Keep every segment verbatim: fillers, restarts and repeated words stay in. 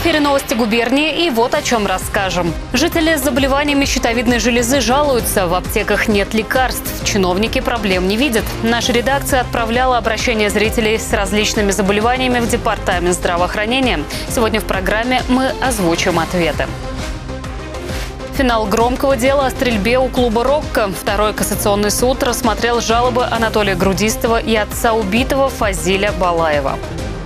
эфире новости губернии, и вот о чем расскажем. Жители с заболеваниями щитовидной железы жалуются. В аптеках нет лекарств. Чиновники проблем не видят. Наша редакция отправляла обращения зрителей с различными заболеваниями в департамент здравоохранения. Сегодня в программе мы озвучим ответы. Финал громкого дела о стрельбе у клуба «Рокко». Второй кассационный суд рассмотрел жалобы Анатолия Грудистова и отца убитого Фазиля Балаева.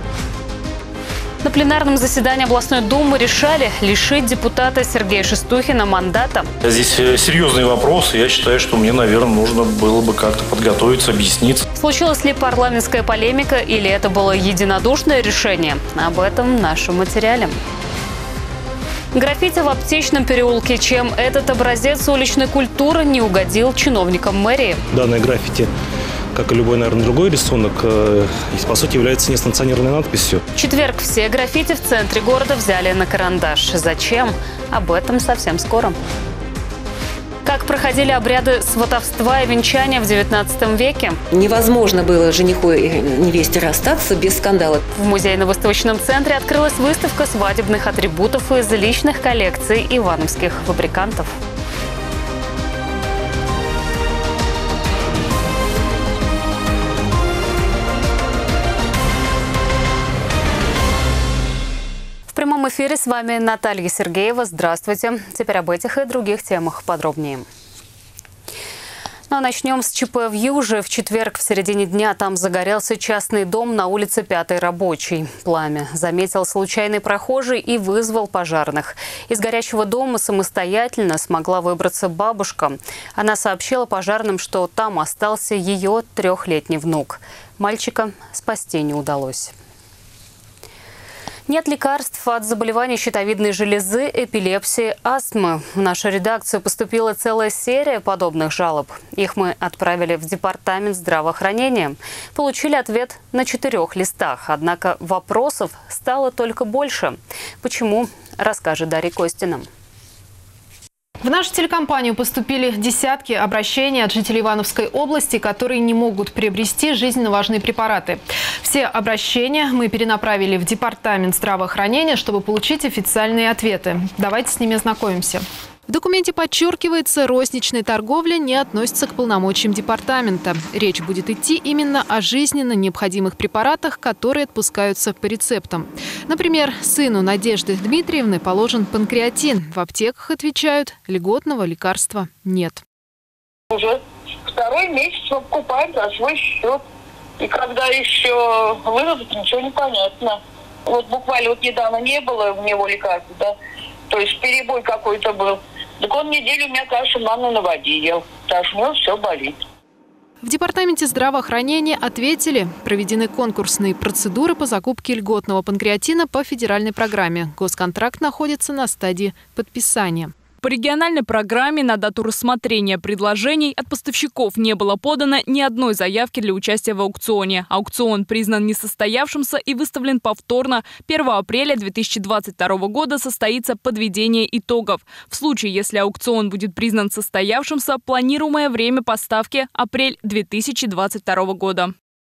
На пленарном заседании областной думы решали лишить депутата Сергея Шестухина мандата. Здесь серьезный вопрос. Я считаю, что мне, наверное, нужно было бы как-то подготовиться, объясниться. Случилась ли парламентская полемика или это было единодушное решение? Об этом в нашем материале. Граффити в Аптечном переулке. Чем этот образец уличной культуры не угодил чиновникам мэрии? Данное граффити, как и любой, наверное, другой рисунок, по сути является несанкционированной надписью. В четверг все граффити в центре города взяли на карандаш. Зачем? Об этом совсем скоро. Как проходили обряды сватовства и венчания в девятнадцатом веке? Невозможно было жениху и невесте расстаться без скандала. В музейно-выставочном центре открылась выставка свадебных атрибутов из личных коллекций ивановских фабрикантов. В прямом эфире с вами Наталья Сергеева. Здравствуйте. Теперь об этих и других темах подробнее. Ну а начнем с ЧП в Юже. В четверг в середине дня там загорелся частный дом на улице Пятой Рабочей. Пламя заметил случайный прохожий и вызвал пожарных. Из горящего дома самостоятельно смогла выбраться бабушка. Она сообщила пожарным, что там остался ее трехлетний внук. Мальчика спасти не удалось. Нет лекарств от заболеваний щитовидной железы, эпилепсии, астмы. В нашу редакцию поступила целая серия подобных жалоб. Их мы отправили в департамент здравоохранения. Получили ответ на четырех листах. Однако вопросов стало только больше. Почему, расскажет Дарья Костина. В нашу телекомпанию поступили десятки обращений от жителей Ивановской области, которые не могут приобрести жизненно важные препараты. Все обращения мы перенаправили в департамент здравоохранения, чтобы получить официальные ответы. Давайте с ними ознакомимся. В документе подчеркивается, розничная торговля не относится к полномочиям департамента. Речь будет идти именно о жизненно необходимых препаратах, которые отпускаются по рецептам. Например, сыну Надежды Дмитриевны положен панкреатин. В аптеках отвечают, льготного лекарства нет. Уже второй месяц мы покупаем за свой счет. И когда еще выдадут, ничего не понятно. Вот буквально вот недавно не было у него лекарства, да? То есть перебой какой-то был. Так он неделю у меня кашу манну на воде ел. Так что у него все болит. В департаменте здравоохранения ответили, проведены конкурсные процедуры по закупке льготного панкреатина по федеральной программе. Госконтракт находится на стадии подписания. По региональной программе на дату рассмотрения предложений от поставщиков не было подано ни одной заявки для участия в аукционе. Аукцион признан несостоявшимся и выставлен повторно. первого апреля две тысячи двадцать второго года состоится подведение итогов. В случае, если аукцион будет признан состоявшимся, планируемое время поставки – апрель две тысячи двадцать второго года.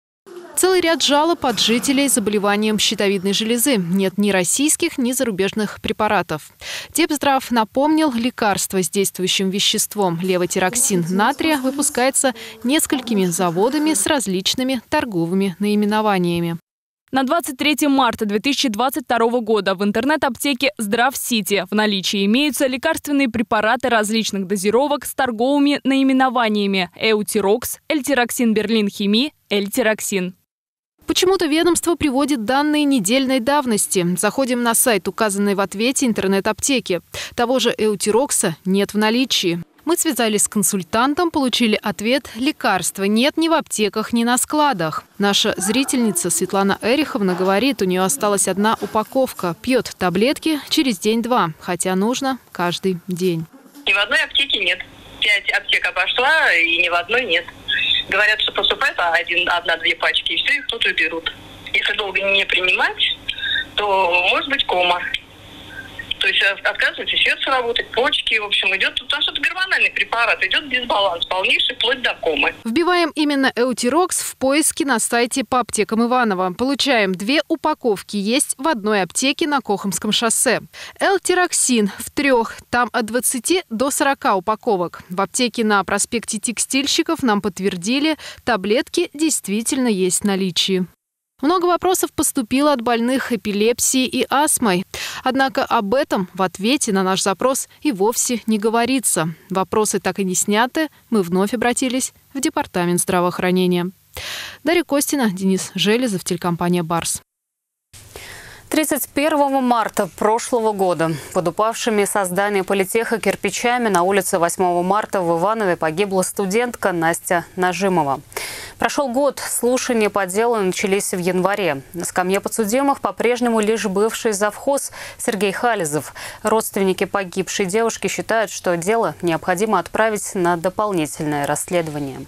Целый ряд жалоб от жителей с заболеванием щитовидной железы. Нет ни российских, ни зарубежных препаратов. Депздрав напомнил, лекарство с действующим веществом левотироксин натрия выпускается несколькими заводами с различными торговыми наименованиями. На двадцать третье марта две тысячи двадцать второго года в интернет-аптеке «Здравсити» в наличии имеются лекарственные препараты различных дозировок с торговыми наименованиями «Эутирокс», «Эльтироксин Берлин Хими», «Эльтироксин». Почему-то ведомство приводит данные недельной давности. Заходим на сайт, указанный в ответе интернет-аптеки. Того же эутирокса нет в наличии. Мы связались с консультантом, получили ответ – лекарства нет ни в аптеках, ни на складах. Наша зрительница Светлана Эриховна говорит, у нее осталась одна упаковка. Пьет таблетки через день-два, хотя нужно каждый день. Ни в одной аптеке нет. Пять аптек обошла, и ни в одной нет. Говорят, что поступает один, одна-две пачки, и все, их тут уберут. Если долго не принимать, то может быть кома. То есть отказывается сердце работать, почки, в общем, идет, потому что это гормональный препарат, идет дисбаланс полнейший, вплоть до комы. Вбиваем именно Эутирокс в поиске на сайте по аптекам Иваново. Получаем две упаковки, есть в одной аптеке на Кохомском шоссе. L-тироксин в трех, там от двадцати до сорока упаковок. В аптеке на проспекте Текстильщиков нам подтвердили, таблетки действительно есть в наличии. Много вопросов поступило от больных эпилепсией и астмой. Однако об этом в ответе на наш запрос и вовсе не говорится. Вопросы так и не сняты. Мы вновь обратились в Департамент здравоохранения. Дарья Костина, Денис Железов, телекомпания «Барс». тридцать первого марта прошлого года под упавшими со здания политеха кирпичами на улице восьмого марта в Иванове погибла студентка Настя Нажимова. Прошел год, слушания по делу начались в январе. На скамье подсудимых по-прежнему лишь бывший завхоз Сергей Хализов. Родственники погибшей девушки считают, что дело необходимо отправить на дополнительное расследование.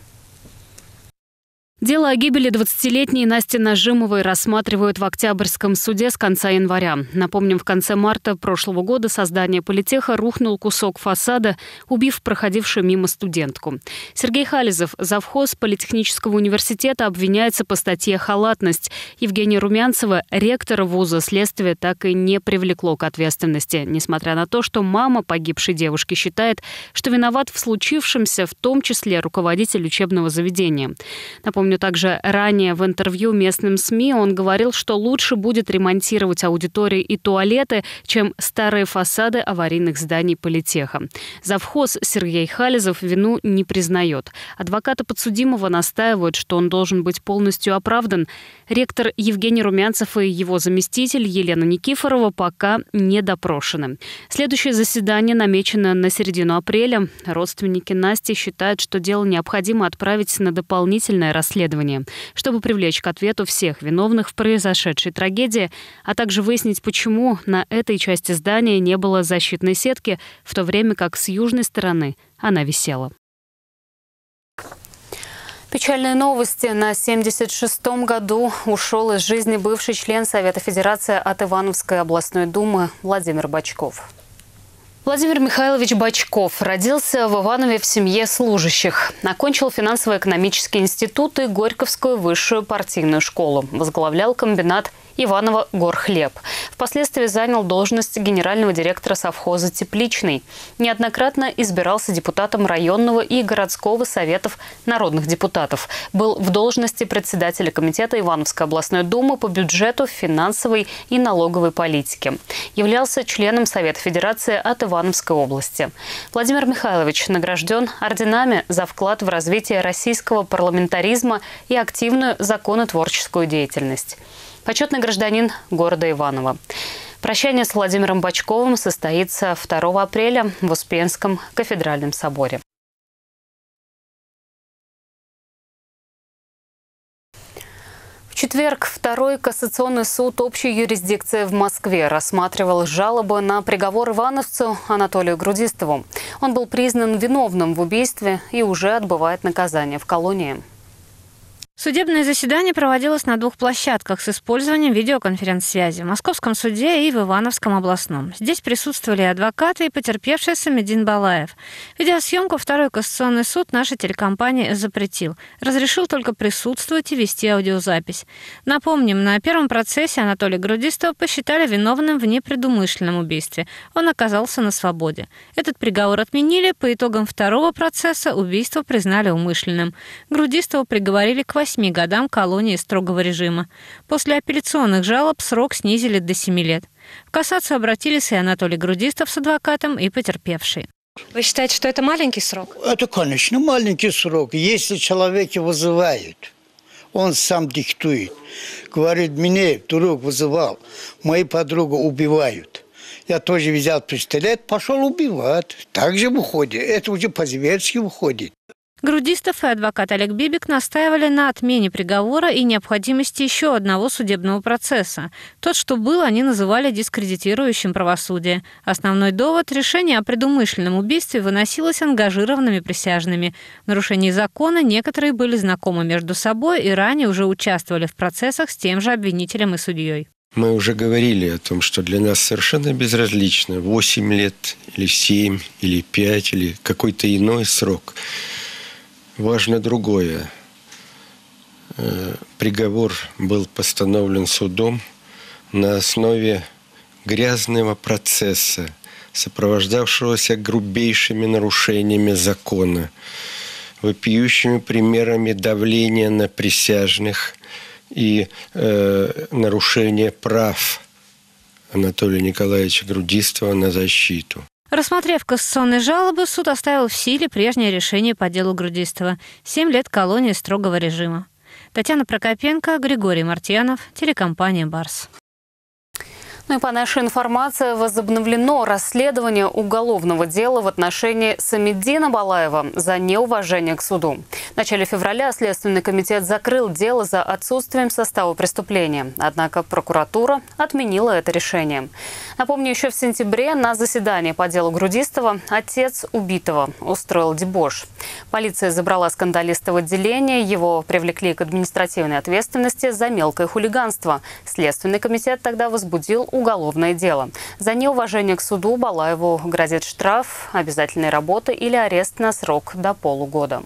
Дело о гибели двадцатилетней Насти Нажимовой рассматривают в Октябрьском суде с конца января. Напомним, в конце марта прошлого года со здания политеха рухнул кусок фасада, убив проходившую мимо студентку. Сергей Хализов, завхоз Политехнического университета, обвиняется по статье «Халатность». Евгения Румянцева, ректора вуза, следствие так и не привлекло к ответственности, несмотря на то, что мама погибшей девушки считает, что виноват в случившемся, в том числе руководитель учебного заведения. Напомню, также ранее в интервью местным СМИ он говорил, что лучше будет ремонтировать аудитории и туалеты, чем старые фасады аварийных зданий политеха. Завхоз Сергей Хализов вину не признает. Адвокаты подсудимого настаивают, что он должен быть полностью оправдан. Ректор Евгений Румянцев и его заместитель Елена Никифорова пока не допрошены. Следующее заседание намечено на середину апреля. Родственники Насти считают, что дело необходимо отправить на дополнительное расследование, чтобы привлечь к ответу всех виновных в произошедшей трагедии, а также выяснить, почему на этой части здания не было защитной сетки, в то время как с южной стороны она висела. Печальные новости. На семьдесят шестом году ушел из жизни бывший член Совета Федерации от Ивановской областной думы Владимир Бочков. Владимир Михайлович Бочков родился в Иванове в семье служащих. Окончил финансово-экономический институт и Горьковскую высшую партийную школу. Возглавлял комбинат Иваново «Горхлеб». Впоследствии занял должность генерального директора совхоза «Тепличный». Неоднократно избирался депутатом районного и городского советов народных депутатов. Был в должности председателя комитета Ивановской областной думы по бюджету, финансовой и налоговой политике. Являлся членом Совета Федерации от Ивановской области. Владимир Михайлович награжден орденами за вклад в развитие российского парламентаризма и активную законотворческую деятельность. Почетный гражданин города Иваново. Прощание с Владимиром Бочковым состоится второго апреля в Успенском кафедральном соборе. В четверг Второй кассационный суд общей юрисдикции в Москве рассматривал жалобы на приговор ивановцу Анатолию Грудистову. Он был признан виновным в убийстве и уже отбывает наказание в колонии. Судебное заседание проводилось на двух площадках с использованием видеоконференц-связи – в Московском суде и в Ивановском областном. Здесь присутствовали адвокаты и потерпевший Самедин Балаев. Видеосъемку Второй кассационный суд наша телекомпания запретил. Разрешил только присутствовать и вести аудиозапись. Напомним, на первом процессе Анатолия Грудистова посчитали виновным в непредумышленном убийстве. Он оказался на свободе. Этот приговор отменили. По итогам второго процесса убийство признали умышленным. Грудистова приговорили к восьми годам колонии строгого режима. После апелляционных жалоб срок снизили до семи лет. В кассацию обратились и Анатолий Грудистов с адвокатом, и потерпевший. Вы считаете, что это маленький срок? Это, конечно, маленький срок. Если человека вызывают, он сам диктует. Говорит, меня друг вызывал, мои подруги убивают. Я тоже взял пистолет, пошел убивать. Так же выходит. Это уже по-зверски выходит. Грудистов и адвокат Олег Бибик настаивали на отмене приговора и необходимости еще одного судебного процесса. Тот, что был, они называли дискредитирующим правосудие. Основной довод – решение о предумышленном убийстве выносилось ангажированными присяжными. В нарушении закона некоторые были знакомы между собой и ранее уже участвовали в процессах с тем же обвинителем и судьей. Мы уже говорили о том, что для нас совершенно безразлично восемь лет или семь или пять или какой-то иной срок. Важно другое. Приговор был постановлен судом на основе грязного процесса, сопровождавшегося грубейшими нарушениями закона, вопиющими примерами давления на присяжных и э, нарушения прав Анатолия Николаевича Грудистова на защиту. Рассмотрев кассационные жалобы, суд оставил в силе прежнее решение по делу Грудистова – семь лет колонии строгого режима. Татьяна Прокопенко, Григорий Мартьянов, телекомпания «Барс». Ну и по нашей информации, возобновлено расследование уголовного дела в отношении Самиддина Балаева за неуважение к суду. В начале февраля Следственный комитет закрыл дело за отсутствием состава преступления. Однако прокуратура отменила это решение. Напомню, еще в сентябре на заседании по делу Грудистова отец убитого устроил дебош. Полиция забрала скандалиста в отделение, его привлекли к административной ответственности за мелкое хулиганство. Следственный комитет тогда возбудил уголовное дело. За неуважение к суду Балаеву грозит штраф, обязательная работа или арест на срок до полугода.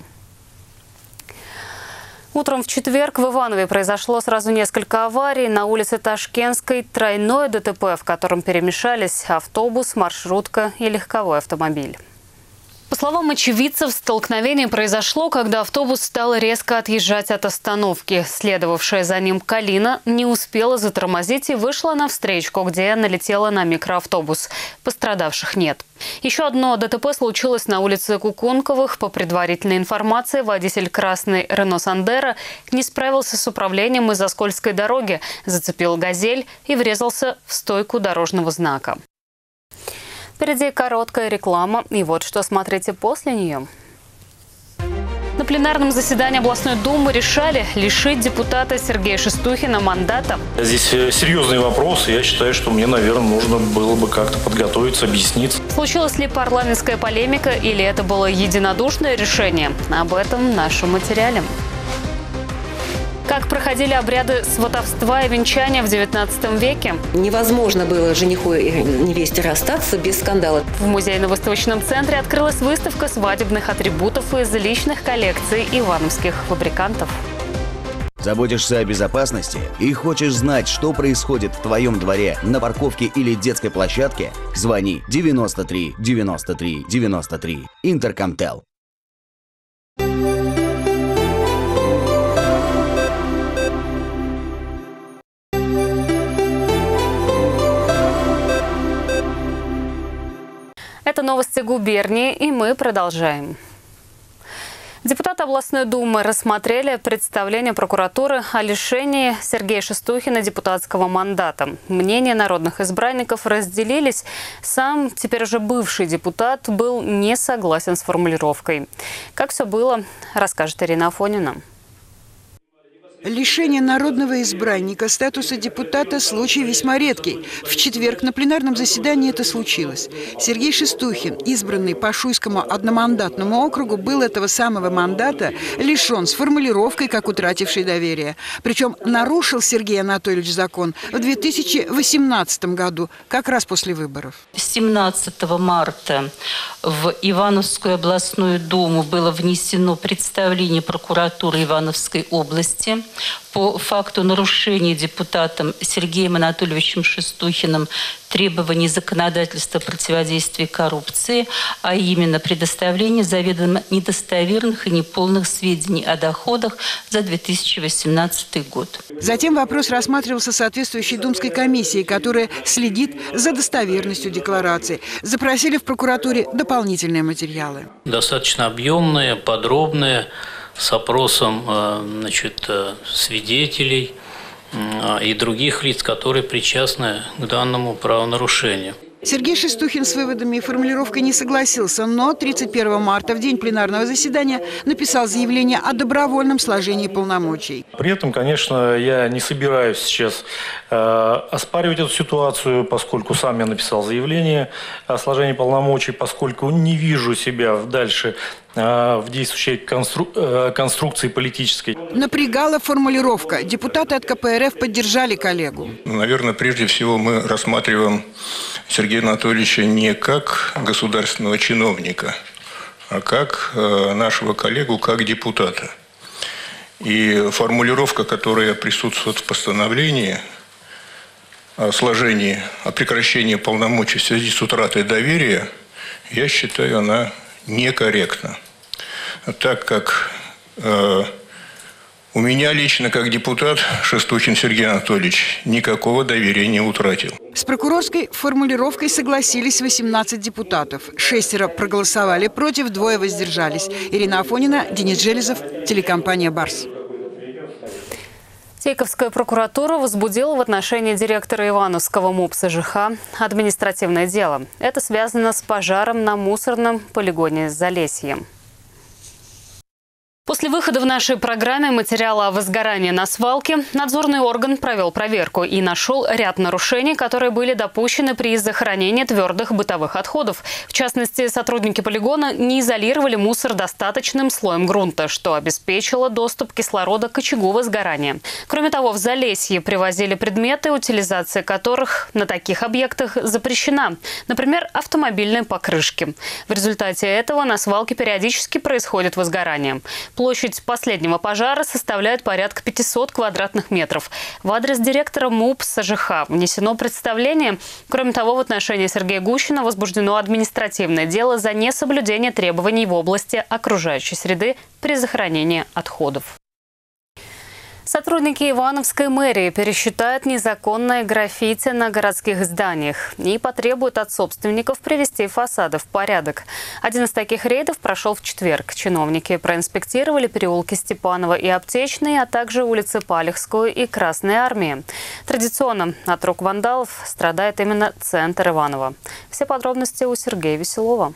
Утром в четверг в Иванове произошло сразу несколько аварий. На улице Ташкентской тройное ДТП, в котором перемешались автобус, маршрутка и легковой автомобиль. По словам очевидцев, столкновение произошло, когда автобус стал резко отъезжать от остановки. Следовавшая за ним Калина не успела затормозить и вышла на встречку, где налетела на микроавтобус. Пострадавших нет. Еще одно ДТП случилось на улице Кукунковых. По предварительной информации, водитель красной Рено Сандеро не справился с управлением из-за скользкой дороги, зацепил «Газель» и врезался в стойку дорожного знака. Впереди короткая реклама, и вот что смотрите после нее. На пленарном заседании областной думы решали лишить депутата Сергея Шестухина мандата. Здесь серьезный вопрос, и я считаю, что мне, наверное, нужно было бы как-то подготовиться, объясниться. Случилась ли парламентская полемика или это было единодушное решение? Об этом в нашем материале. Как проходили обряды сватовства и венчания в девятнадцатом веке? Невозможно было жениху и невесте расстаться без скандала. В музейно-выставочном центре открылась выставка свадебных атрибутов из личных коллекций ивановских фабрикантов. Заботишься о безопасности и хочешь знать, что происходит в твоем дворе, на парковке или детской площадке? Звони девяносто три девяносто три девяносто три. Интеркомтел. Это новости губернии, и мы продолжаем. Депутаты областной думы рассмотрели представление прокуратуры о лишении Сергея Шестухина депутатского мандата. Мнения народных избранников разделились. Сам, теперь уже бывший депутат, был не согласен с формулировкой. Как все было, расскажет Ирина Афонина. Лишение народного избранника статуса депутата – случай весьма редкий. В четверг на пленарном заседании это случилось. Сергей Шестухин, избранный по Шуйскому одномандатному округу, был этого самого мандата лишен с формулировкой, как утративший доверие. Причем нарушил Сергей Анатольевич закон в две тысячи восемнадцатом году, как раз после выборов. семнадцатого марта в Ивановскую областную думу было внесено представление прокуратуры Ивановской области по факту нарушения депутатом Сергеем Анатольевичем Шестухиным требований законодательства противодействия коррупции, а именно предоставление заведомо недостоверных и неполных сведений о доходах за две тысячи восемнадцатый год. Затем вопрос рассматривался соответствующей думской комиссией, которая следит за достоверностью декларации. Запросили в прокуратуре дополнительные материалы. Достаточно объемные, подробные, с опросом значит, свидетелей и других лиц, которые причастны к данному правонарушению. Сергей Шестухин с выводами и формулировкой не согласился, но тридцать первого марта, в день пленарного заседания, написал заявление о добровольном сложении полномочий. При этом, конечно, я не собираюсь сейчас э, оспаривать эту ситуацию, поскольку сам я написал заявление о сложении полномочий, поскольку не вижу себя дальше в действующей констру... конструкции политической. Напрягала формулировка. Депутаты от ка пэ эр эф поддержали коллегу. Наверное, прежде всего мы рассматриваем Сергея Анатольевича не как государственного чиновника, а как нашего коллегу, как депутата. И формулировка, которая присутствует в постановлении о сложении, о прекращении полномочий в связи с утратой доверия, я считаю, она некорректна. Так как э, у меня лично, как депутат, Шестухин Сергей Анатольевич никакого доверия не утратил. С прокурорской формулировкой согласились восемнадцать депутатов. Шестеро проголосовали против, двое воздержались. Ирина Афонина, Денис Железов, телекомпания «Барс». Тейковская прокуратура возбудила в отношении директора Ивановского МУП эс жэ ха административное дело. Это связано с пожаром на мусорном полигоне Залесье. После выхода в нашей программе материала о возгорании на свалке надзорный орган провел проверку и нашел ряд нарушений, которые были допущены при захоронении твердых бытовых отходов. В частности, сотрудники полигона не изолировали мусор достаточным слоем грунта, что обеспечило доступ кислорода к очагу возгорания. Кроме того, в Залесье привозили предметы, утилизация которых на таких объектах запрещена. Например, автомобильные покрышки. В результате этого на свалке периодически происходит возгорание. Площадь последнего пожара составляет порядка пятисот квадратных метров. В адрес директора МУП эс жэ ха внесено представление. Кроме того, в отношении Сергея Гущина возбуждено административное дело за несоблюдение требований в области окружающей среды при захоронении отходов. Сотрудники Ивановской мэрии пересчитают незаконное граффити на городских зданиях и потребуют от собственников привести фасады в порядок. Один из таких рейдов прошел в четверг. Чиновники проинспектировали переулки Степанова и Аптечной, а также улицы Палехскую и Красной Армии. Традиционно от рук вандалов страдает именно центр Иванова. Все подробности у Сергея Веселова.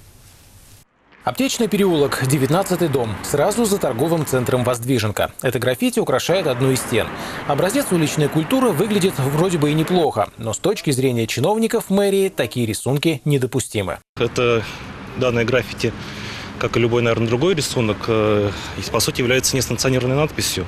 Аптечный переулок, девятнадцатый дом, сразу за торговым центром «Воздвиженка». Это граффити украшает одну из стен. Образец уличной культуры выглядит вроде бы и неплохо, но с точки зрения чиновников мэрии такие рисунки недопустимы. Это данное граффити, как и любой, наверное, другой рисунок, по сути является несанкционированной надписью.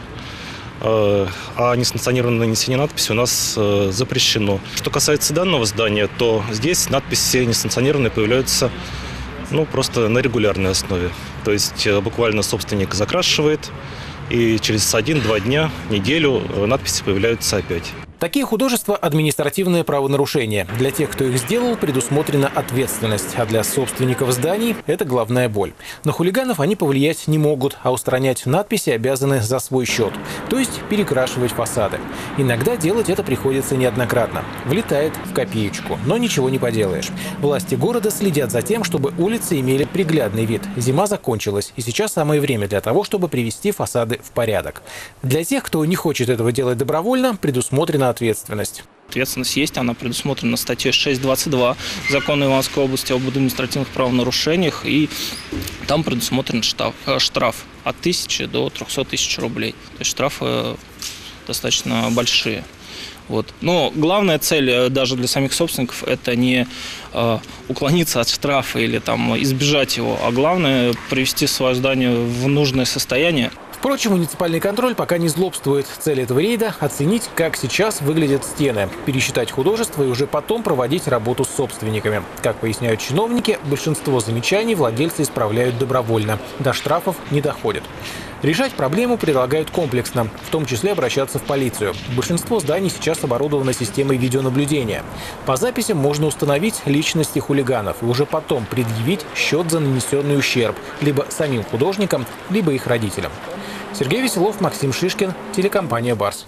А несанкционированное нанесение надписи у нас запрещено. Что касается данного здания, то здесь надписи несанкционированные появляются ну, просто на регулярной основе. То есть буквально собственник закрашивает, и через один-два дня, неделю надписи появляются опять. Такие художества – административное правонарушение. Для тех, кто их сделал, предусмотрена ответственность, а для собственников зданий – это главная боль. На хулиганов они повлиять не могут, а устранять надписи обязаны за свой счет, то есть перекрашивать фасады. Иногда делать это приходится неоднократно. Влетает в копеечку, но ничего не поделаешь. Власти города следят за тем, чтобы улицы имели приглядный вид. Зима закончилась, и сейчас самое время для того, чтобы привести фасады в порядок. Для тех, кто не хочет этого делать добровольно, предусмотрена ответственность. Ответственность есть, она предусмотрена статьей шесть двадцать два Закона Ивановской области об административных правонарушениях, и там предусмотрен штраф, штраф от тысячи до трехсот тысяч рублей. То есть штрафы достаточно большие. Вот. Но главная цель даже для самих собственников – это не э, уклониться от штрафа или там, избежать его, а главное – привести свое здание в нужное состояние. Впрочем, муниципальный контроль пока не злобствует. Цель этого рейда – оценить, как сейчас выглядят стены, пересчитать художество и уже потом проводить работу с собственниками. Как поясняют чиновники, большинство замечаний владельцы исправляют добровольно. До штрафов не доходят. Решать проблему предлагают комплексно, в том числе обращаться в полицию. Большинство зданий сейчас оборудовано системой видеонаблюдения. По записям можно установить личности хулиганов и уже потом предъявить счет за нанесенный ущерб либо самим художникам, либо их родителям. Сергей Веселов, Максим Шишкин, телекомпания «Барс».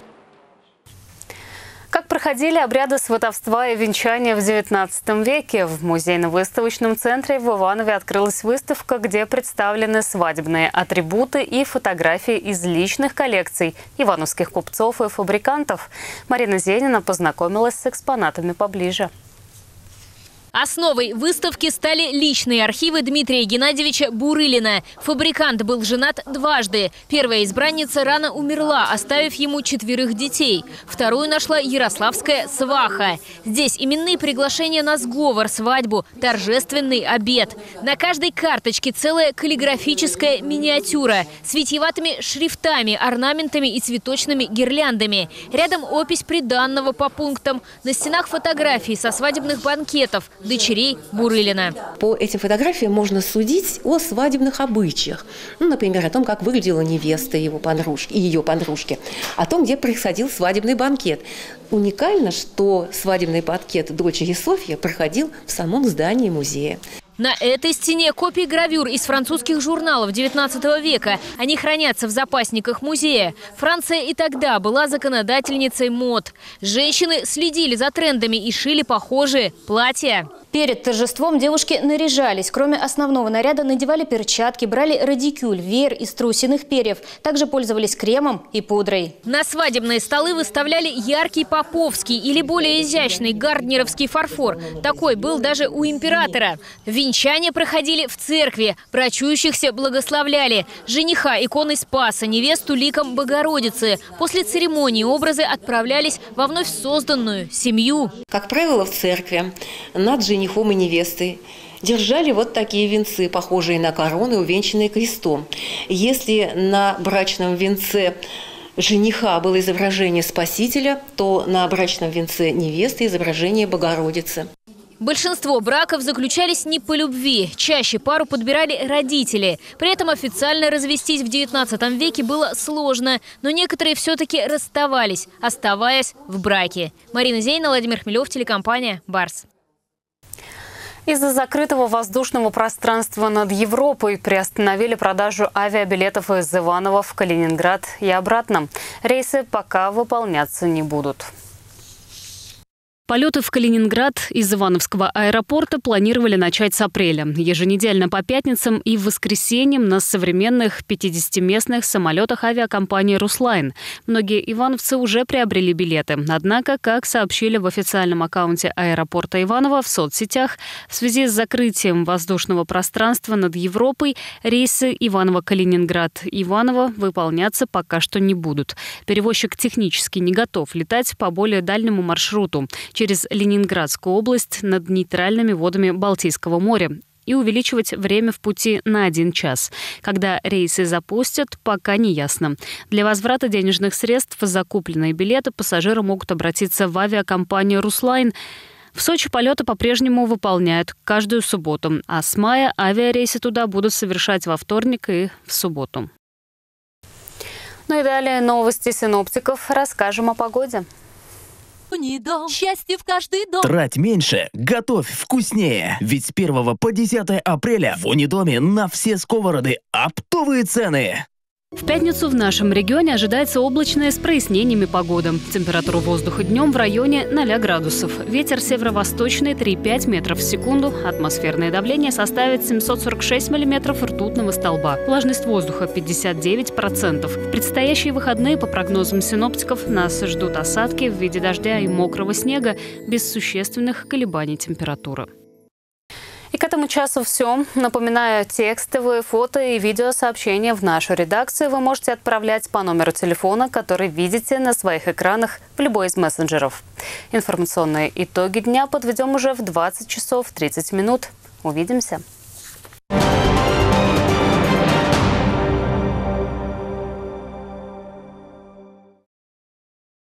Как проходили обряды сватовства и венчания в девятнадцатом веке? В музейно-выставочном центре в Иванове открылась выставка, где представлены свадебные атрибуты и фотографии из личных коллекций ивановских купцов и фабрикантов. Марина Зенина познакомилась с экспонатами поближе. Основой выставки стали личные архивы Дмитрия Геннадьевича Бурылина. Фабрикант был женат дважды. Первая избранница рано умерла, оставив ему четверых детей. Вторую нашла ярославская сваха. Здесь именные приглашения на сговор, свадьбу, торжественный обед. На каждой карточке целая каллиграфическая миниатюра с витиеватыми шрифтами, орнаментами и цветочными гирляндами. Рядом опись приданного по пунктам. На стенах фотографии со свадебных банкетов дочерей Бурылина. По этим фотографиям можно судить о свадебных обычаях. Ну, например, о том, как выглядела невеста его подружки, и ее подружки. О том, где происходил свадебный банкет. Уникально, что свадебный банкет дочери Софьи проходил в самом здании музея. На этой стене копии гравюр из французских журналов девятнадцатого века. Они хранятся в запасниках музея. Франция и тогда была законодательницей мод. Женщины следили за трендами и шили похожие платья. Перед торжеством девушки наряжались. Кроме основного наряда надевали перчатки, брали радикюль, веер из трусиных перьев. Также пользовались кремом и пудрой. На свадебные столы выставляли яркий поповский или более изящный гарднеровский фарфор. Такой был даже у императора. Венчания проходили в церкви. Брачующихся благословляли. Жениха иконой Спаса, невесту ликом Богородицы. После церемонии образы отправлялись во вновь созданную семью. Как правило, в церкви над женихом женихом и невестой держали вот такие венцы, похожие на короны, увенчанные крестом. Если на брачном венце жениха было изображение Спасителя, то на брачном венце невесты изображение Богородицы. Большинство браков заключались не по любви. Чаще пару подбирали родители. При этом официально развестись в девятнадцатом веке было сложно. Но некоторые все-таки расставались, оставаясь в браке. Марина Зейна, Владимир Хмелев, телекомпания «Барс». Из-за закрытого воздушного пространства над Европой приостановили продажу авиабилетов из Иваново в Калининград и обратно. Рейсы пока выполняться не будут. Полеты в Калининград из Ивановского аэропорта планировали начать с апреля. Еженедельно по пятницам и воскресеньям на современных пятидесятиместных самолетах авиакомпании «Руслайн». Многие ивановцы уже приобрели билеты. Однако, как сообщили в официальном аккаунте аэропорта Иваново в соцсетях, в связи с закрытием воздушного пространства над Европой рейсы Иваново-Калининград-Иваново выполняться пока что не будут. Перевозчик технически не готов летать по более дальнему маршруту через Ленинградскую область над нейтральными водами Балтийского моря и увеличивать время в пути на один час. Когда рейсы запустят, пока не ясно. Для возврата денежных средств за закупленные билеты пассажиры могут обратиться в авиакомпанию «Руслайн». В Сочи полеты по-прежнему выполняют каждую субботу, а с мая авиарейсы туда будут совершать во вторник и в субботу. Ну и далее новости синоптиков. Расскажем о погоде. Счастье в каждый дом. Трать меньше, готовь вкуснее. Ведь с первого по десятое апреля в Унидоме на все сковороды оптовые цены. В пятницу в нашем регионе ожидается облачная с прояснениями погода. Температура воздуха днем в районе ноля градусов. Ветер северо-восточный три-пять метров в секунду. Атмосферное давление составит семьсот сорок шесть миллиметров ртутного столба. Влажность воздуха пятьдесят девять процентов. В предстоящие выходные, по прогнозам синоптиков, нас ждут осадки в виде дождя и мокрого снега без существенных колебаний температуры. И к этому часу все. Напоминаю, текстовые фото и видеосообщения в нашу редакцию вы можете отправлять по номеру телефона, который видите на своих экранах в любой из мессенджеров. Информационные итоги дня подведем уже в двадцать часов тридцать минут. Увидимся.